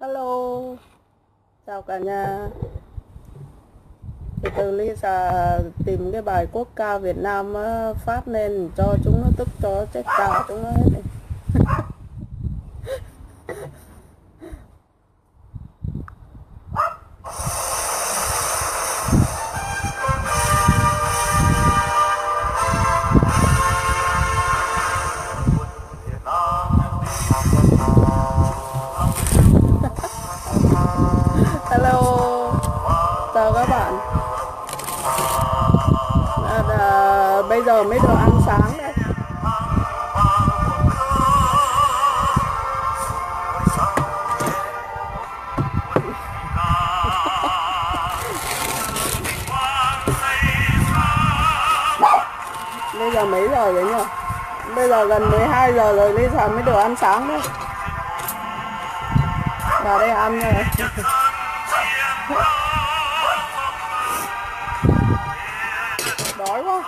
Hello, chào cả nhà. Từ Lisa tìm cái bài quốc ca Việt Nam phát lên cho chúng nó tức cho chết cả chúng nó hết này. Hello, chào các bạn. Bây giờ mới được ăn sáng đấy. Bây giờ mấy giờ rồi nhỉ? Bây giờ gần 12 giờ rồi, Lisa mới được ăn sáng đấy. Vào đây ăn rồi. Đói quá.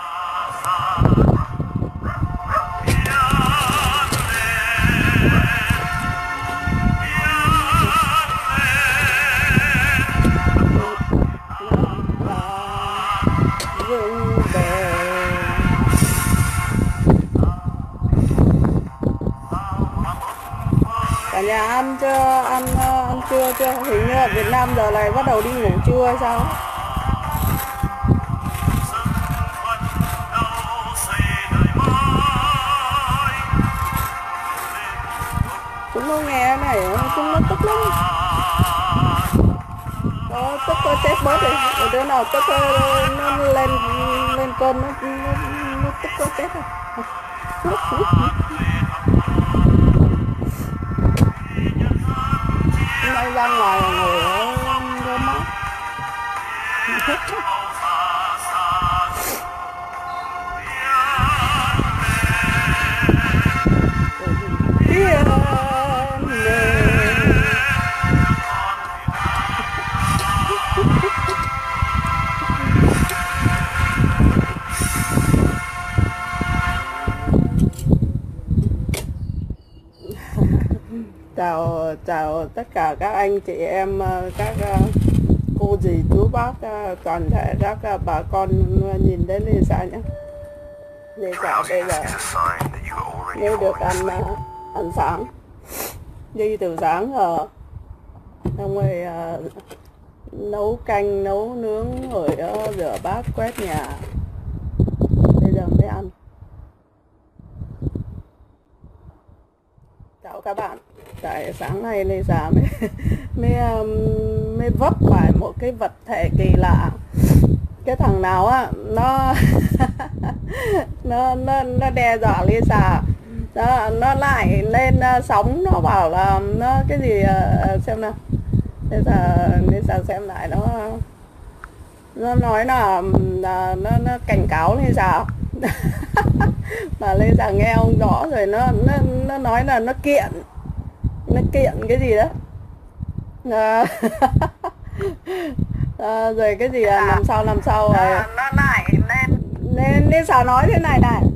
Cả nhà ăn chưa? Ăn trưa chưa? Hình như ở Việt Nam giờ này bắt đầu đi ngủ trưa hay sao? Chúng nó nghe này, chúng nó tức lắm. Đó, tức chết bớt rồi. Ở đứa nào tức nó lên cơn nó tức chết rồi. Nay ra ngoài ngồi ở mát. Chào tất cả các anh chị em, các cô dì chú bác, toàn thể các bà con nhìn đến Lisa nhé. Lisa bây giờ mới được ăn sáng, đi từ sáng giờ, xong rồi nấu canh, nấu nướng, rồi rửa bát, quét nhà. Bây giờ mới ăn. Chào các bạn. Tại sáng nay Lisa mới vấp phải một cái vật thể kỳ lạ. Cái thằng nào á nó nó đe dọa Lisa. Đó, nó lại lên sóng, nó bảo là nó cái gì, xem nào. Lisa xem lại, nó nói là nó cảnh cáo Lisa. Mà Lisa nghe không rõ rồi, nó nói là nó kiện cái gì đó. Rồi cái gì làm sao rồi nó lại nên Lisa nói thế này này.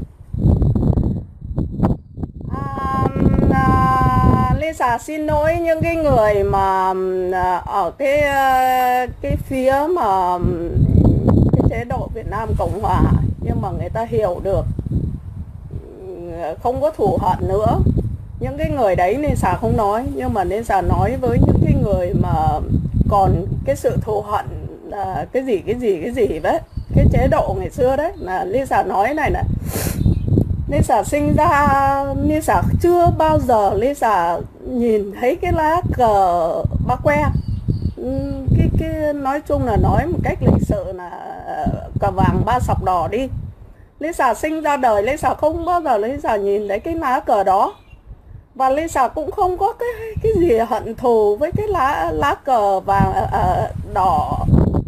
Lisa xin lỗi những cái người mà ở cái phía mà cái chế độ Việt Nam Cộng Hòa, nhưng mà người ta hiểu được, không có thù hận nữa. Những cái người đấy Lisa không nói, nhưng mà Lisa nói với những cái người mà còn cái sự thù hận, cái gì đấy, cái chế độ ngày xưa đấy, là Lisa nói này này. Lisa sinh ra, Lisa chưa bao giờ Lisa nhìn thấy cái lá cờ ba que. Cái nói chung là nói một cách lịch sự là cờ vàng ba sọc đỏ đi. Lisa sinh ra đời, Lisa không bao giờ Lisa nhìn thấy cái lá cờ đó. Và Lisa cũng không có cái gì hận thù với cái lá cờ vàng đỏ,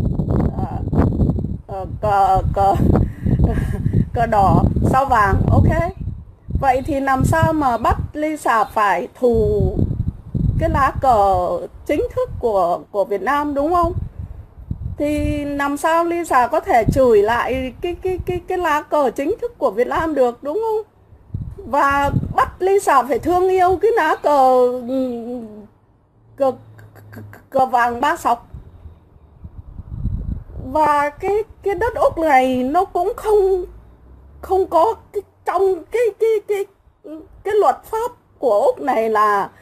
cờ đỏ sao vàng. Ok, vậy thì làm sao mà bắt Lisa phải thù cái lá cờ chính thức của Việt Nam, đúng không? Thì làm sao Lisa có thể chửi lại cái lá cờ chính thức của Việt Nam được, đúng không? Và bắt Lisa phải thương yêu cái lá cờ cờ vàng ba sọc. Và cái đất Úc này nó cũng không có trong cái luật pháp của Úc này là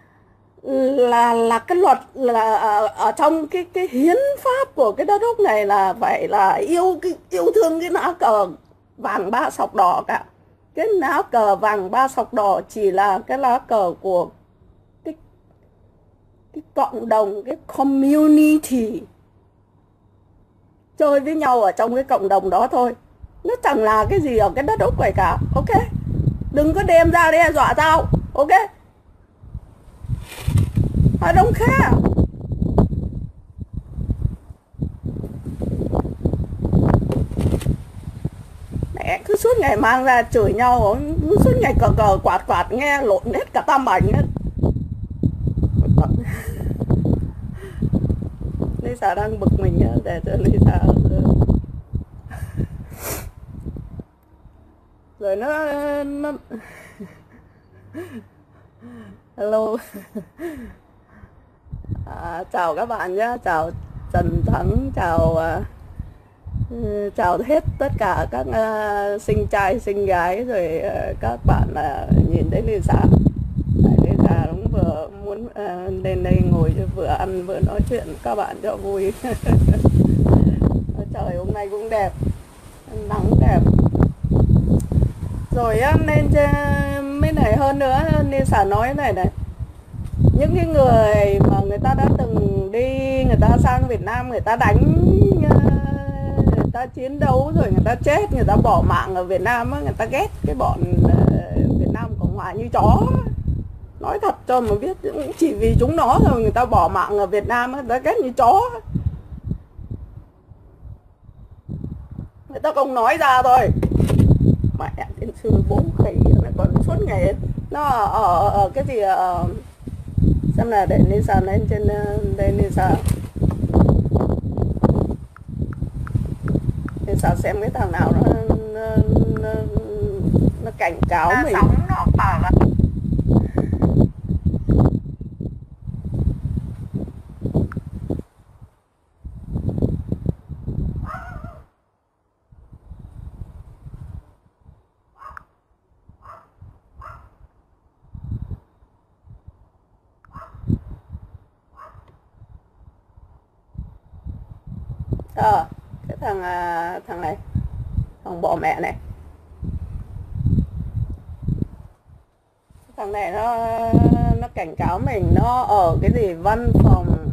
cái luật là ở trong cái hiến pháp của cái đất Úc này là phải là yêu thương cái lá cờ vàng ba sọc đỏ cả. Cái lá cờ vàng ba sọc đỏ chỉ là cái lá cờ của cái cộng đồng, cái community chơi với nhau ở trong cái cộng đồng đó thôi. Nó chẳng là cái gì ở cái đất Úc này cả. Ok, đừng có đem ra đe dọa tao. Ok, I don't care. Mẹ cứ suốt ngày mang ra chửi nhau, cứ suốt ngày cờ quạt nghe lộn hết cả tam bành hết. Lisa đang bực mình để cho Lisa rồi nó hello. Chào các bạn nhé, chào Trần Thắng, chào hết tất cả các sinh trai sinh gái rồi các bạn nhìn thấy Lisa. Lisa cũng vừa muốn lên đây ngồi vừa ăn vừa nói chuyện các bạn cho vui. Trời hôm nay cũng đẹp, nắng đẹp. Rồi nên mấy này hơn nữa Lisa nói này những cái người mà người ta đã từng đi, người ta sang Việt Nam, người ta đánh, người ta chiến đấu rồi người ta chết, người ta bỏ mạng ở Việt Nam á, người ta ghét cái bọn Việt Nam Cộng Hòa như chó. Nói thật cho mà biết, cũng chỉ vì chúng nó rồi người ta bỏ mạng ở Việt Nam á, người ta ghét như chó. Người ta không nói ra thôi. Mẹ đến sư bố khỉ nó còn suốt ngày nó ở cái gì xem là để Lisa lên trên đây. Lisa xem cái thằng nào nó cảnh cáo mình. Cái thằng này, thằng bỏ mẹ này, thằng này nó cảnh cáo mình, nó ở cái gì văn phòng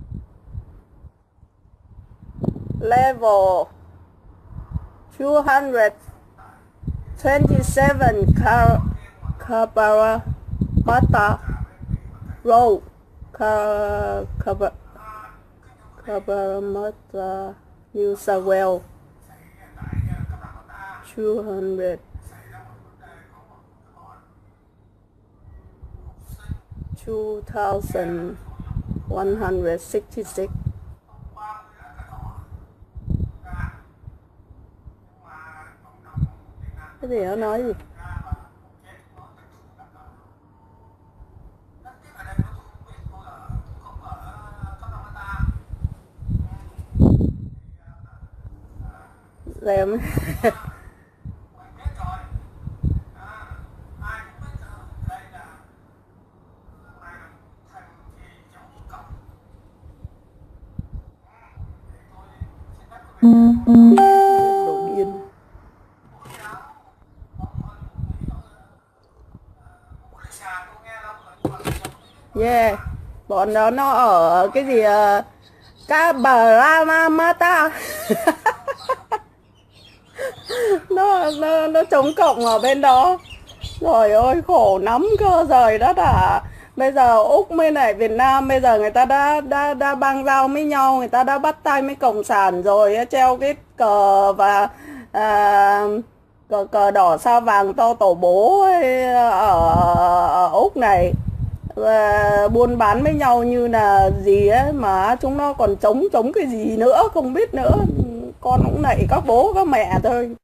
level 227 Cabramatta Road, Cabramatta, New South Wales, 2166. Cái gì nó nói gì? Em đồ điên. Yeah, bọn nó ở cái gì Cabramatta. nó chống cộng ở bên đó. Trời ơi khổ lắm cơ, trời đất à. Bây giờ Úc với lại Việt Nam bây giờ người ta đã bang giao với nhau, người ta đã bắt tay với cộng sản rồi, treo cái cờ và cờ đỏ sao vàng to tổ bố ở Úc này. Và buôn bán với nhau như là gì ấy, mà chúng nó còn chống cái gì nữa không biết nữa. Con cũng nạy các bố các mẹ thôi.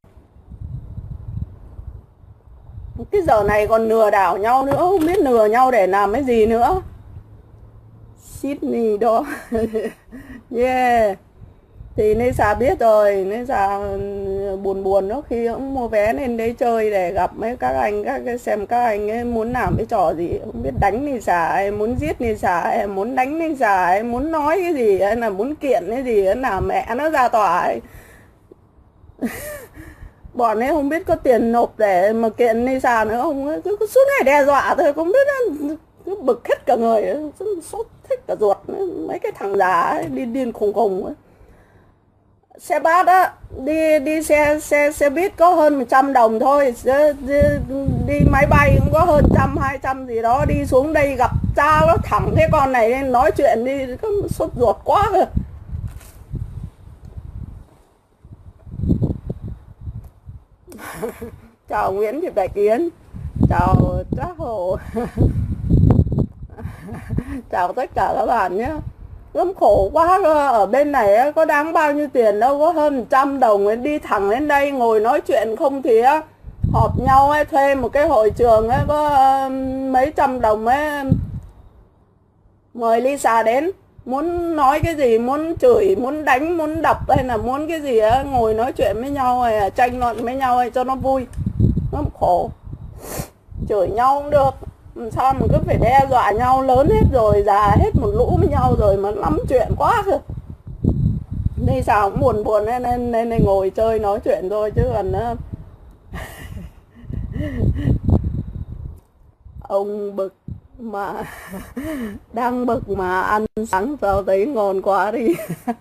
Cái giờ này còn lừa đảo nhau nữa, không biết lừa nhau để làm cái gì nữa. Sydney đó. Yeah. Thì Nisa biết rồi, Nisa buồn buồn đó khi cũng mua vé lên đấy chơi để gặp mấy các anh, xem các anh ấy muốn làm cái trò gì, không biết đánh Nisa hay muốn giết Nisa hay muốn đánh Nisa hay muốn nói cái gì hay là muốn kiện cái gì hay là mẹ nó ra tòa ấy. Bọn ấy không biết có tiền nộp để mà kiện Nisa nữa không, cứ suốt ngày đe dọa thôi, không biết cứ bực hết cả người, sốt thích cả ruột nữa. Mấy cái thằng già ấy, điên khùng khùng ấy. Xe bát á, đi xe buýt có hơn 100 đồng thôi, đi máy bay cũng có hơn 100-200 gì đó, đi xuống đây gặp cha nó thẳng cái con này nên nói chuyện đi có sốt ruột quá cơ. Chào Nguyễn Thị Bạch Yến, chào Trác Hồ. Chào tất cả các bạn nhé. Lắm khổ quá cơ. Ở bên này có đáng bao nhiêu tiền đâu, có hơn 100 đồng ấy, đi thẳng đến đây ngồi nói chuyện không thì họp nhau ấy, thuê một cái hội trường ấy, có mấy trăm đồng ấy, mời Lisa đến, muốn nói cái gì, muốn chửi, muốn đánh, muốn đập hay là muốn cái gì ấy, ngồi nói chuyện với nhau hay tranh luận với nhau ấy, cho nó vui. Lắm khổ, chửi nhau cũng được, sao mà cứ phải đe dọa nhau, lớn hết rồi, già hết một lũ với nhau rồi mà lắm chuyện quá cơ. Đi sao cũng buồn buồn nên ngồi chơi nói chuyện thôi chứ còn ông bực mà đang bực mà ăn sáng sao thấy ngon quá đi.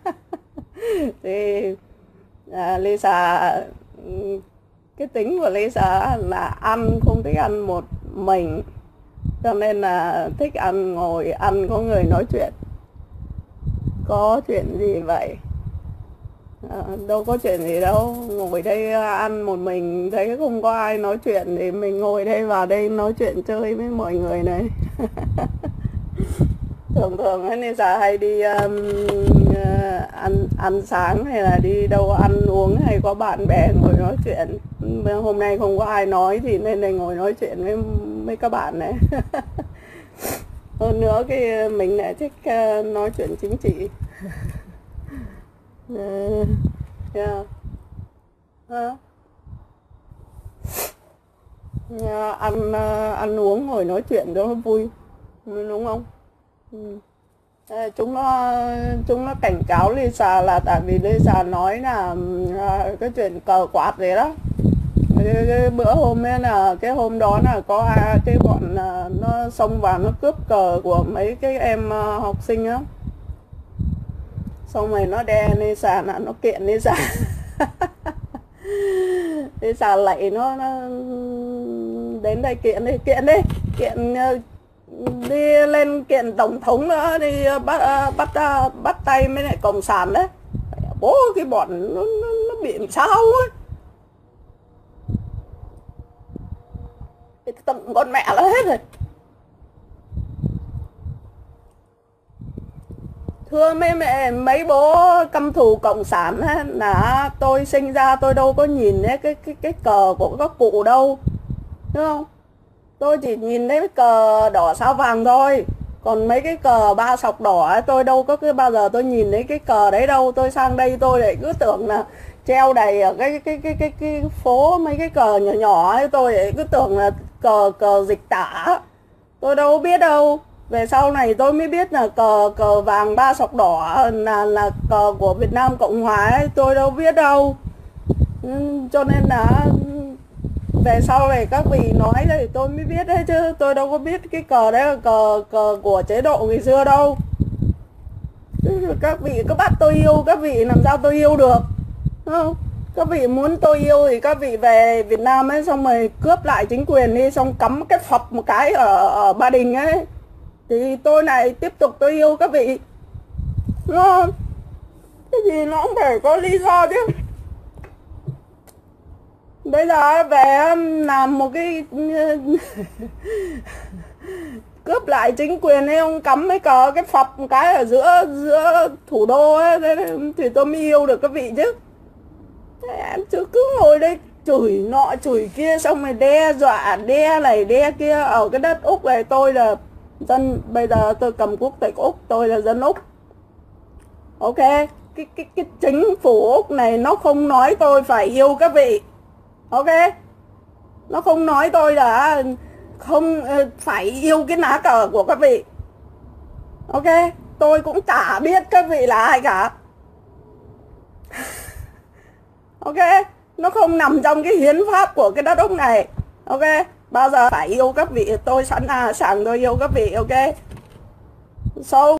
Thì Lisa, cái tính của Lisa là ăn không thích ăn một mình, cho nên là thích ăn ngồi ăn có người nói chuyện. Có chuyện gì vậy? Đâu có chuyện gì đâu, ngồi đây ăn một mình thấy không có ai nói chuyện thì mình ngồi đây vào đây nói chuyện chơi với mọi người này. Thường thường ấy Lisa hay đi ăn sáng hay là đi đâu ăn uống hay có bạn bè ngồi nói chuyện. Hôm nay không có ai nói thì nên đây ngồi nói chuyện với các bạn này. Hơn nữa cái mình lại thích nói chuyện chính trị. Yeah. Ăn uống ngồi nói chuyện đó vui, đúng không? Chúng nó cảnh cáo Lisa là tại vì Lisa nói là cái chuyện cờ quạt gì đó. Cái bữa hôm ấy là cái hôm đó là có cái bọn nó xông vào nó cướp cờ của mấy cái em học sinh á, xong rồi nó đe Lisa là nó kiện Lisa. Lisa lạy nó đến đây kiện đi lên kiện tổng thống nữa, đi bắt tay với lại cộng sản đấy. Bố cái bọn nó bị làm sao ấy, tận con mẹ nó hết rồi. Thưa mấy bố căm thù cộng sản ấy, là tôi sinh ra tôi đâu có nhìn thấy cái cờ của các cụ đâu, đúng không? Tôi chỉ nhìn thấy cái cờ đỏ sao vàng thôi, còn mấy cái cờ ba sọc đỏ ấy, tôi đâu có bao giờ tôi nhìn thấy cái cờ đấy đâu. Tôi sang đây tôi lại cứ tưởng là treo đầy ở cái phố mấy cái cờ nhỏ nhỏ ấy, tôi lại cứ tưởng là cờ dịch tả. Tôi đâu biết đâu. Về sau này tôi mới biết là cờ vàng ba sọc đỏ là cờ của Việt Nam Cộng Hòa ấy, tôi đâu biết đâu. Cho nên là về sau này các vị nói thì tôi mới biết đấy, chứ tôi đâu có biết cái cờ đấy là cờ của chế độ ngày xưa đâu. Các vị cứ bắt tôi yêu, các vị làm sao tôi yêu được, đúng không? Các vị muốn tôi yêu thì các vị về Việt Nam ấy, xong rồi cướp lại chính quyền đi, xong cắm cái phập một cái ở Ba Đình ấy, thì tôi này tiếp tục tôi yêu các vị, đúng không? Cái gì nó cũng phải có lý do chứ. Bây giờ về làm một cái cướp lại chính quyền ấy, ông cắm mấy cờ cái phập một cái ở giữa thủ đô ấy, thì tôi mới yêu được các vị chứ. Em cứ ngồi đây chửi nọ chửi kia, xong rồi đe dọa, đe này đe kia. Ở cái đất Úc này tôi là Bây giờ tôi cầm quốc tịch Úc, tôi là dân Úc. Ok, cái chính phủ Úc này nó không nói tôi phải yêu các vị. Ok, nó không nói tôi là không phải yêu cái lá cờ của các vị. Ok, tôi cũng chả biết các vị là ai cả. Ok, nó không nằm trong cái hiến pháp của cái đất Úc này. Ok, bao giờ phải yêu các vị tôi sẵn sàng tôi yêu các vị. Ok, so